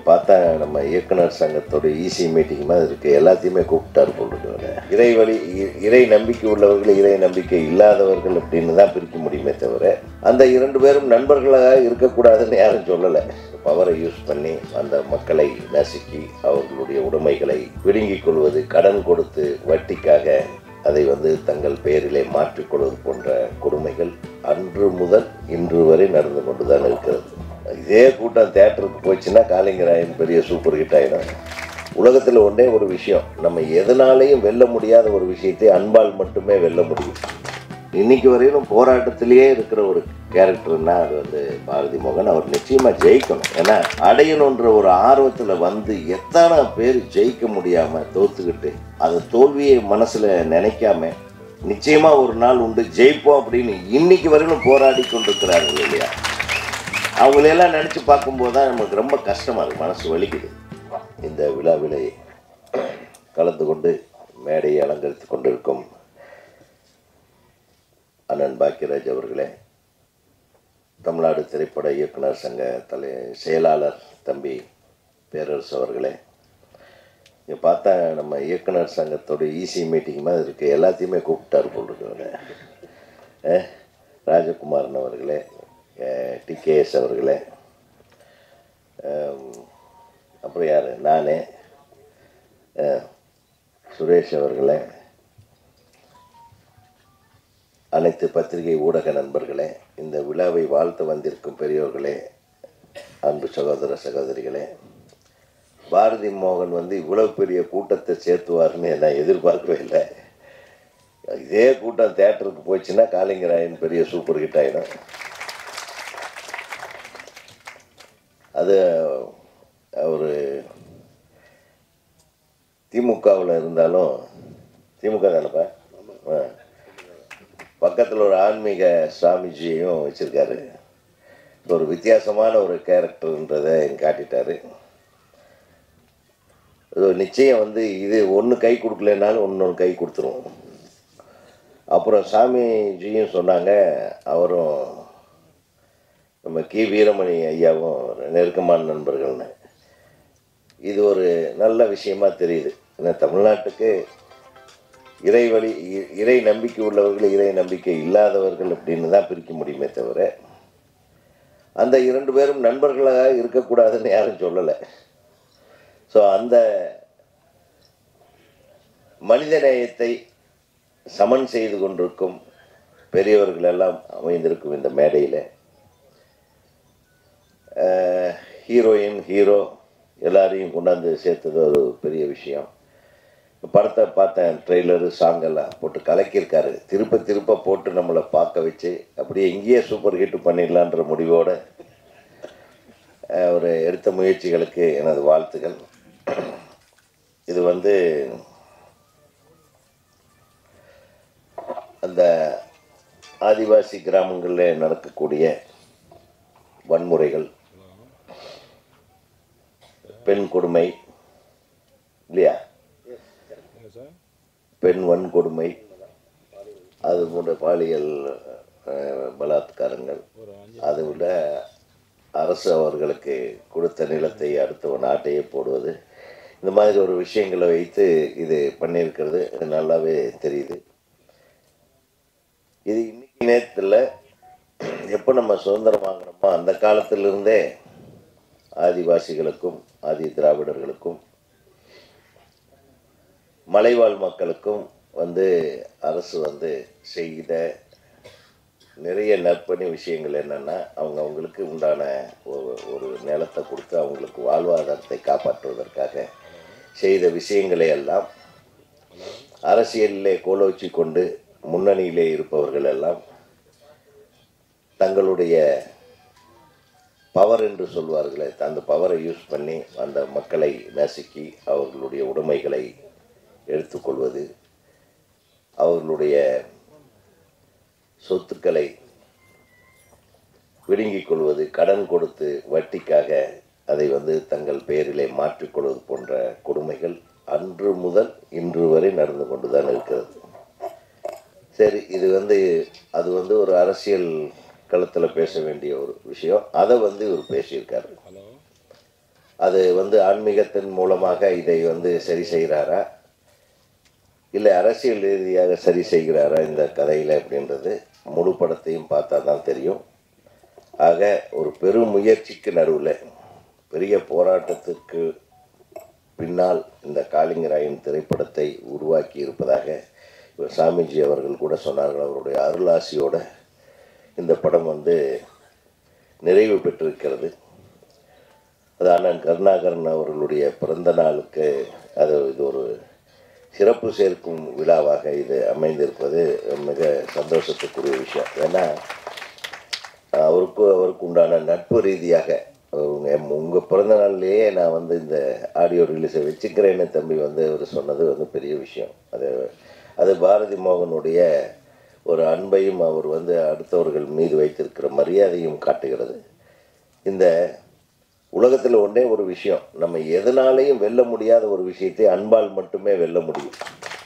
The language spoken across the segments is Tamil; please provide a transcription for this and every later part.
பார்த்தா நம்ம இயக்குனர் சங்கத்தோட ஈசி மீட்டிங் மாதிரி இருக்குது. எல்லாத்தையுமே கூப்பிட்டாரு போட்டுருக்காங்க. இறை நம்பிக்கை உள்ளவர்கள், இறை நம்பிக்கை இல்லாதவர்கள் அப்படின்னு தான் பிரிக்க முடியுமே தவிர, அந்த 2 பேரும் நண்பர்களாக இருக்கக்கூடாதுன்னு யாரும் சொல்லலை. பவரை யூஸ் பண்ணி அந்த மக்களை நசுக்கி அவர்களுடைய உடைமைகளை பிடுங்கிக் கொள்வது, கடன் கொடுத்து வட்டிக்காக அதை தங்கள் பெயரிலே மாற்றிக்கொள்வது போன்ற கொடுமைகள் அன்று முதல் இன்று வரை நடந்து கொண்டுதான் இருக்கிறது. இதே கூட்டம் தியேட்டருக்கு போச்சுன்னா காளிங்கராயன் பெரிய சூப்பர் ஹிட் ஆகிடும். உலகத்தில் ஒன்றே ஒரு விஷயம், நம்ம எதனாலையும் வெல்ல முடியாத ஒரு விஷயத்தை அன்பால் மட்டுமே வெல்ல முடியும். இன்னைக்கு வரையிலும் போராட்டத்திலேயே இருக்கிற ஒரு கேரக்டர்னா அது பாரதி மோகன். அவர் நிச்சயமாக ஜெயிக்கணும். ஏன்னா அடையணுன்ற ஒரு ஆர்வத்தில் எத்தனை பேர் ஜெயிக்க முடியாமல் தோத்துக்கிட்டு அதை தோல்வியை மனசில் நினைக்காம நிச்சயமாக ஒரு நாள் உண்டு ஜெயிப்போம் அப்படின்னு இன்னைக்கு வரையிலும் போராடி கொண்டிருக்கிறார்கள் இல்லையா? அவங்களெல்லாம் நினச்சி பார்க்கும்போது தான் நமக்கு ரொம்ப கஷ்டமாக இருக்குது, மனசு வலிக்குது. இந்த விழாவிலே கலந்து கொண்டு மேடையை அலங்கரித்து கொண்டிருக்கும் அண்ணன் பாக்கியராஜ் அவர்களே, தமிழ்நாடு திரைப்பட இயக்குனர் சங்க செயலாளர் தம்பி பேரரசு அவர்களே, இங்கே பார்த்தா நம்ம இயக்குனர் சங்கத்தோட ஈசி மீட்டிங் மாதிரி இருக்குது. எல்லாத்தையுமே கூப்பிட்டாரு போட்டுருக்காங்க. ராஜகுமாரன் அவர்களே, டிகேஎஸ் அவர்களே, அப்புறம் யார், நானே, சுரேஷ் அவர்களே, அனைத்து பத்திரிகை ஊடக நண்பர்களே, இந்த விழாவை வாழ்த்து வந்திருக்கும் பெரியோர்களே, அன்பு சகோதர சகோதரிகளே, பாரதி மோகன் இவ்வளவு பெரிய கூட்டத்தை சேர்த்துவார்னு நான் எதிர்பார்க்கவே இல்லை. இதே கூட்டம் தியேட்டருக்கு போச்சுன்னா காளிங்கராயன் பெரிய சூப்பர் ஹிட் ஆகிடும். அது ஒரு திமுகவில் இருந்தாலும், திமுக தானப்பா, பக்கத்தில் ஒரு ஆன்மீக சுவாமிஜியையும் வச்சுருக்காரு. ஒரு வித்தியாசமான ஒரு கேரக்டர்ன்றதை காட்டிட்டார். நிச்சயம் இது ஒன்று கை கொடுக்கலனாலும் இன்னொன்று கை கொடுத்துரும். அப்புறம் சாமிஜியும் சொன்னாங்க, அவரும் நம்ம கி வீரமணி ஐயாவும் நெருக்கமான நண்பர்கள்னு. இது ஒரு நல்ல விஷயமா தெரியுது. ஏன்னா தமிழ்நாட்டுக்கு இறை நம்பிக்கை உள்ளவர்கள், இறை நம்பிக்கை இல்லாதவர்கள் அப்படின்னு தான் பிரிக்க முடியுமே தவிர, அந்த 2 பேரும் நண்பர்களாக இருக்கக்கூடாதுன்னு யாரும் சொல்லலை. ஸோ அந்த மனித நேயத்தை சமன் செய்து கொண்டிருக்கும் பெரியவர்கள் எல்லாம் அமைந்திருக்கும் இந்த மேடையில் ஹீரோயின், ஹீரோ எல்லாரையும் கொண்டாந்து சேர்த்தது ஒரு பெரிய விஷயம். படத்தை பார்த்தேன், ட்ரெய்லரு, சாங்கெல்லாம் போட்டு கலக்கியிருக்காரு. திருப்ப திருப்ப போட்டு நம்மளை பார்க்க வச்சு அப்படியே இங்கேயே சூப்பர் ஹிட் பண்ணிடலான்ற முடிவோடு ஒரு எடுத்த முயற்சிகளுக்கு எனது வாழ்த்துக்கள். இது அந்த ஆதிவாசி கிராமங்களில் நடக்கக்கூடிய வன்முறைகள், பெண் கொடுமை இல்லையா, பெண் வன்கொடுமை, அது போன்ற பாலியல் பலாத்காரங்கள், அதை விட அரசு அவர்களுக்கு கொடுத்த நிலத்தை அடுத்த நாட்டையே போடுவது, இந்த மாதிரி ஒரு விஷயங்களை வைத்து இது பண்ணியிருக்கிறது நல்லாவே தெரியுது. இது இன்னைக்கு நேரத்தில் எப்போ நம்ம சுதந்திரம் வாங்கினோமோ அந்த காலத்திலிருந்தே ஆதிவாசிகளுக்கும் ஆதி திராவிடர்களுக்கும் மலைவாழ் மக்களுக்கும் அரசு செய்த நிறைய நற்பணி விஷயங்கள் என்னென்னா, அவங்களுக்கு உண்டான ஒரு நிலத்தை கொடுத்து அவங்களுக்கு வாழ்வாதாரத்தை காப்பாற்றுவதற்காக செய்த விஷயங்களை எல்லாம் அரசியலிலே கோலோச்சி கொண்டு முன்னணியிலே இருப்பவர்கள் எல்லாம் தங்களுடைய பவர் என்று சொல்வார்களே, அந்த பவரை யூஸ் பண்ணி அந்த மக்களை நசுக்கி அவர்களுடைய உடைமைகளை எடுத்துக்கொள்வது, அவர்களுடைய சொத்துக்களை பிடுங்கிக் கொள்வது, கடன் கொடுத்து வட்டிக்காக அதை தங்கள் பெயரிலே மாற்றிக்கொள்வது போன்ற கொடுமைகள் அன்று முதல் இன்று வரை நடந்து கொண்டுதான் இருக்கிறது. சரி, இது அது ஒரு அரசியல் களத்தில் பேச வேண்டிய ஒரு விஷயம். அதை இவர் பேசியிருக்காரு. அது வந்து ஆன்மீகத்தின் மூலமாக இதை வந்து சரி செய்கிறாரா, இல்லை அரசியல் ரீதியாக சரி செய்கிறாரா இந்த கதையில் அப்படின்றது முழு படத்தையும் பார்த்தா தான் தெரியும். ஆக ஒரு பெரும் முயற்சிக்கு நடுவில், பெரிய போராட்டத்திற்கு பின்னால் இந்த காளிங்கராயன் திரைப்படத்தை உருவாக்கி இருப்பதாக இவர் சாமிஜி அவர்கள் கூட சொன்னார்கள். அவருடைய அருளாசியோட இந்த படம் வந்து நிறைவு பெற்றிருக்கிறது. அது அண்ணன் கருணாகரன் அவர்களுடைய பிறந்த நாளுக்கு இது ஒரு சிறப்பு சேர்க்கும் விழாவாக இது அமைந்திருப்பது மிக சந்தோஷத்துக்குரிய விஷயம். ஏன்னா அவருக்கு உண்டான நட்பு ரீதியாக உங்கள் பிறந்த நாள்லேயே நான் வந்து இந்த ஆடியோ ரிலீஸை வச்சுக்கிறேன்னு தம்பி வந்து அவர் சொன்னது வந்து பெரிய விஷயம். அது பாரதி மோகனுடைய ஒரு அன்பையும் அவர் வந்து அடுத்தவர்கள் மீது வைத்திருக்கிற மரியாதையும் காட்டுகிறது. இந்த உலகத்தில் ஒன்றே ஒரு விஷயம், நம்ம எதனாலையும் வெல்ல முடியாத ஒரு விஷயத்தை அன்பால் மட்டுமே வெல்ல முடியும்.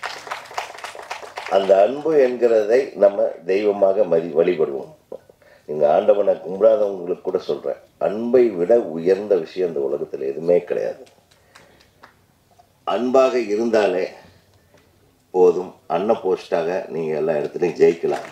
அந்த அன்பு என்கிறதை நம்ம தெய்வமாக வழிபடுவோம். நீங்கள் ஆண்டவனை கும்பிடாதவங்களுக்கு கூட சொல்கிறேன், அன்பை விட உயர்ந்த விஷயம் இந்த உலகத்தில் எதுவுமே கிடையாது. அன்பாக இருந்தாலே போதும், அன்ன போஸ்டாக நீங்கள் எல்லா இடத்துலையும் ஜெயிக்கலாம்.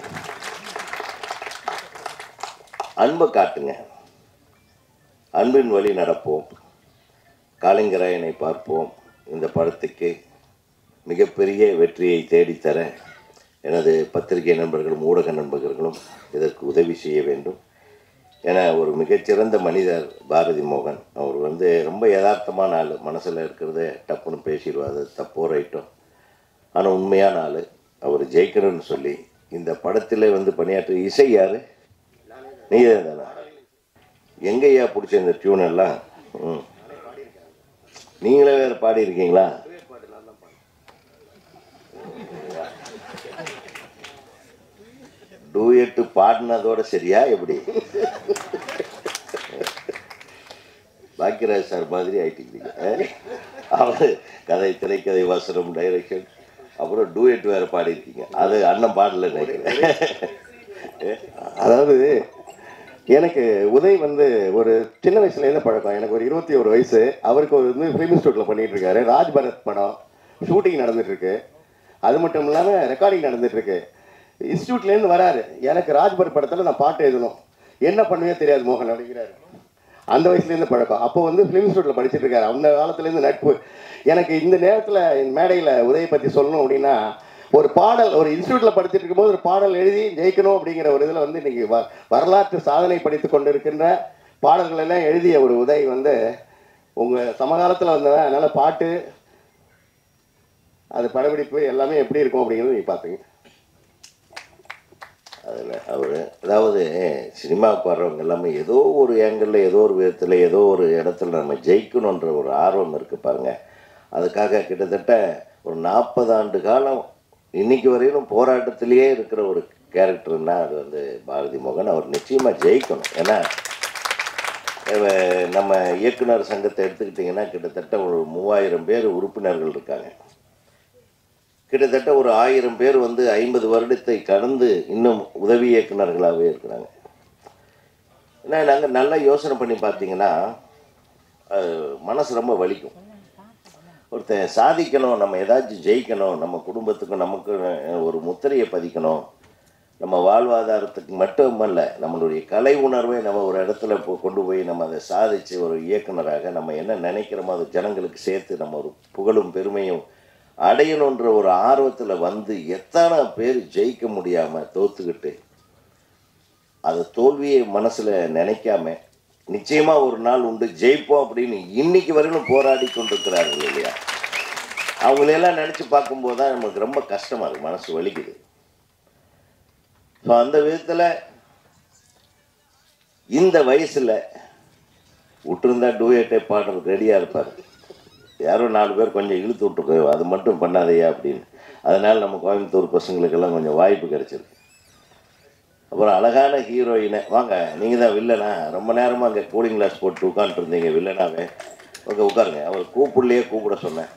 அன்பை காட்டுங்க, அன்பின் வழி நடப்போம், காளிங்கராயனை பார்ப்போம். இந்த படத்துக்கு மிகப்பெரிய வெற்றியை தேடித்தர எனது பத்திரிகை நண்பர்களும் ஊடக நண்பர்களும் இதற்கு உதவி செய்ய வேண்டும். ஏன்னா ஒரு மிகச்சிறந்த மனிதர் பாரதி மோகன். அவர் வந்து ரொம்ப யதார்த்தமான ஆள், மனசில் இருக்கிறத டப்புன்னு பேசிடுவார், தப்போ ரைட்டோ. ஆனால் உண்மையான ஆள். அவர் ஜெயிக்கணும்னு சொல்லி இந்த படத்தில் வந்து பணியாற்ற இசை யார்? நீங்கள் தானே? எங்கேயா பிடிச்ச இந்த டியூன் எல்லாம்? நீங்களே வேறு பாடியிருக்கீங்களா? டூயட்டு பாடினதோட சரியா எப்படி? பாக்கியராஜ் சார் மாதிரி ஆயிட்டீங்க. அவர் கதை, திரைக்கதை, வசனம், டைரக்ஷன், அப்புறம் டூயட் வேறு பாடியிருக்கீங்க. அது அண்ணன் பாடல நினைக்கிறேன். அதாவது எனக்கு உதய் வந்து ஒரு சின்ன வயசுலேருந்து பழக்கம். எனக்கு ஒரு 21 வயசு. அவருக்கு ஒரு வந்து ஃபிலிம் இன்ஸ்டியூட்டில் பண்ணிகிட்டு இருக்காரு. ராஜ்பரத் படம் ஷூட்டிங் நடந்துகிட்ருக்கு. அது மட்டும் இல்லாமல் ரெக்கார்டிங் நடந்துகிட்ருக்கு. இன்ஸ்டியூட்லேருந்து வராரு, எனக்கு ராஜ்பரத் படத்தில் நான் பாட்டு எழுதணும், என்ன பண்ணுவே தெரியாது மோகன் அப்படிங்கிறாரு. அந்த வயசுலேருந்து பழக்கம். அப்போ வந்து ஃபிலிம் இன்ஸ்டியூட்டில் படிச்சுட்டு இருக்காரு. அந்த காலத்துலேருந்து நட்பு. எனக்கு இந்த நேரத்தில் என் மேடையில் உதயை பற்றி சொல்லணும் அப்படின்னா, ஒரு பாடல், ஒரு இன்ஸ்டியூட்டில் படிச்சுட்டு இருக்கும்போது ஒரு பாடல் எழுதி ஜெயிக்கணும் அப்படிங்கிற ஒரு இதில் வந்து இன்றைக்கி வரலாற்று சாதனை படித்து கொண்டு இருக்கின்ற பாடல்கள் எல்லாம் எழுதிய ஒரு உதய் வந்து உங்கள் சமகாலத்தில் வந்தவன். அதனால் பாட்டு, அது படப்பிடிப்பு எல்லாமே எப்படி இருக்கும் அப்படிங்கிறது நீங்கள் பார்த்துங்க. அதில் அவர் அதாவது சினிமாவுக்கு வர்றவங்க எல்லாமே ஏதோ ஒரு ஏங்கிளில், ஏதோ ஒரு விதத்தில், ஏதோ ஒரு இடத்துல நம்ம ஜெயிக்கணுன்ற ஒரு ஆர்வம் இருக்குது பாருங்கள். அதுக்காக கிட்டத்தட்ட ஒரு 40 ஆண்டு காலம் இன்னைக்கு வரையிலும் போராட்டத்திலேயே இருக்கிற ஒரு கேரக்டர்னா அது வந்து பாரதி மோகன். அவர் நிச்சயமாக ஜெயிக்கணும். ஏன்னா நம்ம இயக்குனர் சங்கத்தை எடுத்துக்கிட்டிங்கன்னா கிட்டத்தட்ட ஒரு 3000 பேர் உறுப்பினர்கள் இருக்காங்க. கிட்டத்தட்ட ஒரு 1000 பேர் வந்து 50 வருடத்தை கடந்து இன்னும் உதவி இயக்குநர்களாகவே இருக்கிறாங்க. ஏன்னா நாங்கள் நல்லா யோசனை பண்ணி பார்த்தீங்கன்னா மனசு ரொம்ப வலிக்கும். ஒருத்தன் சாதிக்கணும், நம்ம ஏதாச்சும் ஜெயிக்கணும், நம்ம குடும்பத்துக்கும் நமக்கு ஒரு முத்திரையை பதிக்கணும், நம்ம வாழ்வாதாரத்துக்கு மட்டுமல்ல, நம்மளுடைய கலை உணர்வை நம்ம ஒரு இடத்துல கொண்டு போய் நம்ம அதை சாதித்து ஒரு இயக்குனராக நம்ம என்ன நினைக்கிறோமோ அது ஜனங்களுக்கு சேர்த்து நம்ம ஒரு புகழும் பெருமையும் அடையணுன்ற ஒரு ஆர்வத்தில் வந்து எத்தனை பேர் ஜெயிக்க முடியாமல் தோத்துக்கிட்டு அதை தோல்வியை மனசில் நினைக்காம நிச்சயமாக ஒரு நாள் உண்டு ஜெயிப்போம் அப்படின்னு இன்னைக்கு வரையிலும் போராடி கொண்டிருக்கிறார்கள் இல்லையா? அவங்களையெல்லாம் நினச்சி பார்க்கும்போது தான் நமக்கு ரொம்ப கஷ்டமாக இருக்குது, மனசு வலிக்குது. ஸோ அந்த விதத்தில் இந்த வயசில் விட்டுருந்தா டூயட்டை பாடுறதுக்கு ரெடியாக இருப்பார். யாரோ 4 பேர் கொஞ்சம் இழுத்து விட்டுருக்கோ, அது மட்டும் பண்ணாதையா அப்படின்னு. அதனால் நம்ம கோயம்புத்தூர் பசங்களுக்கெல்லாம் கொஞ்சம் வாய்ப்பு கிடச்சிருக்கு. அப்புறம் அழகான ஹீரோயினை, வாங்க நீங்கள் தான் வில்லனா, ரொம்ப நேரமாக அங்கே கூலிங் கிளாஸ் போட்டு உட்காந்துருந்தீங்க வில்லனாவே, ஓகே உட்காருங்க. அவர் கூப்பிடலையே கூப்பிட சொன்னேன்.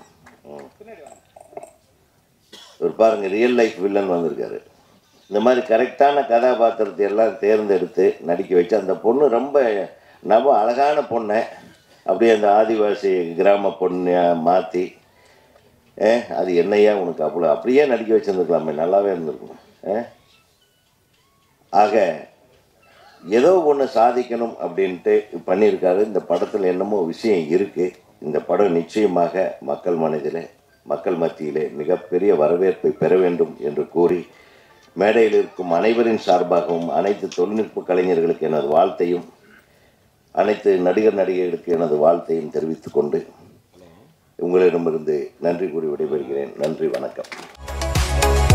இவர் பாருங்கள் ரியல் லைஃப் வில்லன் வந்திருக்காரு. இந்த மாதிரி கரெக்டான கதாபாத்திரத்தை எல்லாம் தேர்ந்தெடுத்து நடிக்க வச்சு அந்த பொண்ணு ரொம்ப அழகான பொண்ணை அப்படியே அந்த ஆதிவாசி கிராம பொண்ணை மாற்றி அது என்னையா உனக்கு அவ்வளோ அப்படியே நடிக்க வச்சுருந்துருக்கலாமே, நல்லாவே இருந்திருக்கும். ஆக ஏதோ ஒன்று சாதிக்கணும் அப்படின்ட்டு பண்ணியிருக்காரு. இந்த படத்தில் என்னமோ விஷயம் இருக்குது. இந்த படம் நிச்சயமாக மக்கள் மனதில், மக்கள் மத்தியிலே மிகப்பெரிய வரவேற்பை பெற வேண்டும் என்று கூறி, மேடையில் இருக்கும் அனைவரின் சார்பாகவும் அனைத்து தொழில்நுட்ப கலைஞர்களுக்கு எனது வாழ்த்தையும், அனைத்து நடிகர் நடிகைகளுக்கு எனது வாழ்த்தையும் தெரிவித்துக் கொண்டு உங்களிடமிருந்து நன்றி கூறி விடைபெறுகிறேன். நன்றி, வணக்கம்.